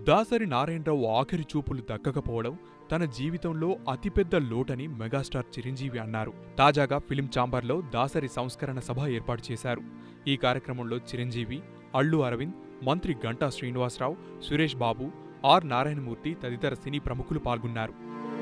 దాసరి నారాయణరావు ఆఖరి చూపులు దక్కకపోవడం తన జీవితంలో అతిపెద్ద లోటని మెగాస్టార్ చిరంజీవి అన్నారు. తాజాగా ఫిలిం ఛాంబర్లో దాసరి సంస్కరణ సభ ఏర్పాటు చేశారు. ఈ కార్యక్రమంలో చిరంజీవి, అల్లు అరవింద్, మంత్రి గంటా శ్రీనివాసరావు, సురేష్ బాబు, ఆర్ నారాయణమూర్తి తదితర సినీ ప్రముఖులు పాల్గొన్నారు.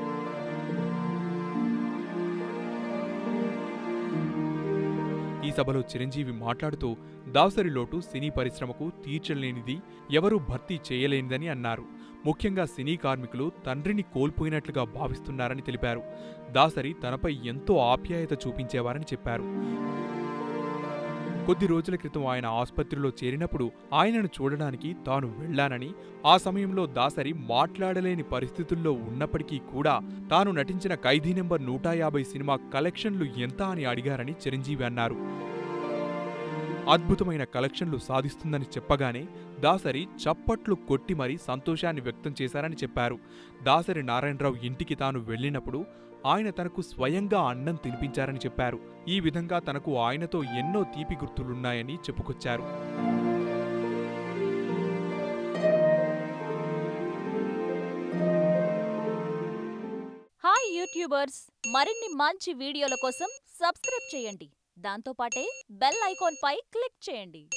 ఈ సభలో చిరంజీవి మాట్లాడుతూ దాసరి లోటు సినీ పరిశ్రమకు తీర్చలేనిది, ఎవరూ భర్తీ చేయలేనిదని అన్నారు. ముఖ్యంగా సినీ కార్మికులు తండ్రిని కోల్పోయినట్లుగా భావిస్తున్నారని తెలిపారు. దాసరి తనపై ఎంతో ఆప్యాయత చూపించేవారని చెప్పారు. కొద్ది రోజుల క్రితం ఆయన ఆసుపత్రిలో చేరినప్పుడు ఆయనను చూడడానికి తాను వెళ్లానని, ఆ సమయంలో దాసరి మాట్లాడలేని పరిస్థితుల్లో ఉన్నప్పటికీ కూడా తాను నటించిన ఖైదీ నెంబర్ 150 సినిమా కలెక్షన్లు ఎంత అని అడిగారని చిరంజీవి అన్నారు. అద్భుతమైన కలెక్షన్లు సాధిస్తుందని చెప్పగానే దాసరి చప్పట్లు కొట్టి మరీ సంతోషాన్ని వ్యక్తం చేశారని చెప్పారు. దాసరి నారాయణరావు ఇంటికి తాను వెళ్లినప్పుడు ఆయన తనకు స్వయంగా అన్నం తినిపించారని చెప్పారు. ఈ విధంగా తనకు ఆయనతో ఎన్నో తీపి గుర్తులున్నాయని చెప్పుకొచ్చారు. హాయ్ యూట్యూబర్స్, మరిన్ని మంచి వీడియోల కోసం సబ్స్క్రైబ్ చేయండి. దాంతోపాటే బెల్ ఐకాన్ పై క్లిక్ చేయండి.